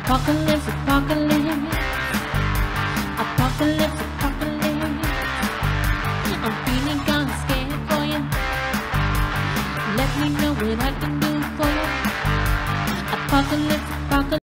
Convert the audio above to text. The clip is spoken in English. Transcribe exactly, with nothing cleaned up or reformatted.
Apocalypse, apocalypse, apocalypse, apocalypse. I'm feeling kinda scared for you. Let me know what I can do for you. Apocalypse.